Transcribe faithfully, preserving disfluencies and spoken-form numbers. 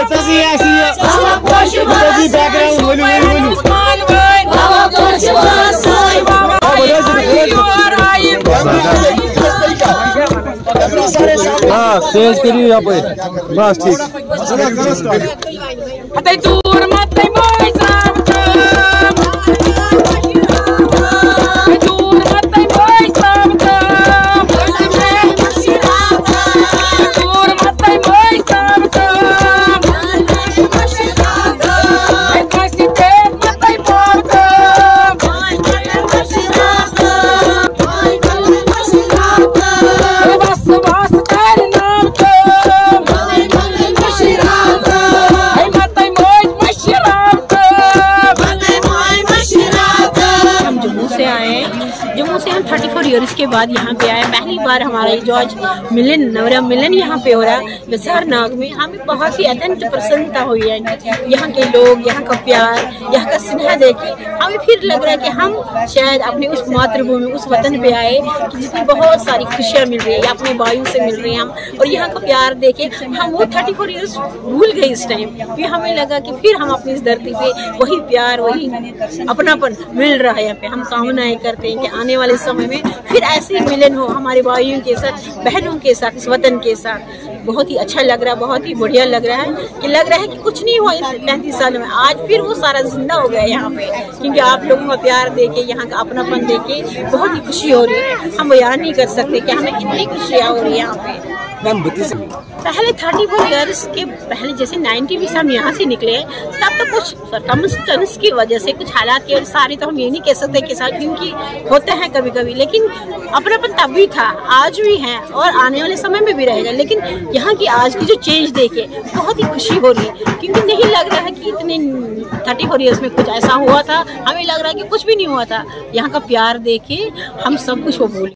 हाँ तेज करिए यहाँ पे बस ठीक जम्मू से हम थर्टी फोर ईयर्स के बाद यहाँ पे आए। पहली बार हमारा जॉर्ज मिलन नवरा मिलन यहाँ पे हो रहा है विसारनाग में। हमें बहुत ही अत्यंत प्रसन्नता हुई है। यहाँ के लोग, यहाँ का प्यार, यहाँ का स्नेह देखे हमें फिर लग रहा है कि हम शायद अपने उस मातृभूमि, उस वतन पे आए कि जिसमें बहुत सारी खुशियाँ मिल रही है, अपने वायु से मिल रही है हम। और यहाँ का प्यार देखे हम वो थर्टी फोर ईयर्स भूल गए इस टाइम। फिर हमें लगा कि फिर हम अपनी इस धरती पे वही प्यार, वही अपनापन मिल रहा है यहाँ पे। हम कामनाएं करते हैं कि आने वाले समय में फिर ऐसे मिलन हो हमारे भाइयों के साथ, बहनों के साथ, इस वतन के साथ। बहुत ही अच्छा लग रहा है, बहुत ही बढ़िया लग रहा है कि लग रहा है कि कुछ नहीं हुआ इस पैंतीस साल में, आज फिर वो सारा जिंदा हो गया यहाँ पे। क्योंकि आप लोगों का प्यार देके, यहाँ का अपनापन देके बहुत ही खुशी हो रही है। हम बयान नहीं कर सकते कि हमें कितनी खुशियाँ हो रही है यहाँ पे। पहले थर्टी फोर ईयर्स के पहले जैसे नाइन्टी में हम यहाँ से निकले तब तो कुछ सरकमस्टेंस की वजह से, कुछ हालात की, और सारे तो हम ये नहीं कह सकते कि साथ, क्योंकि होते हैं कभी कभी, लेकिन अपनापन तब भी था, आज भी है और आने वाले समय में भी रहेगा। लेकिन यहाँ की आज की जो चेंज देखे बहुत ही खुशी हो रही है, क्योंकि नहीं लग रहा है कि इतने थर्टी फोर ईयर्स में कुछ ऐसा हुआ था। हमें लग रहा है कि कुछ भी नहीं हुआ था। यहाँ का प्यार देखे हम सब कुछ वो भूल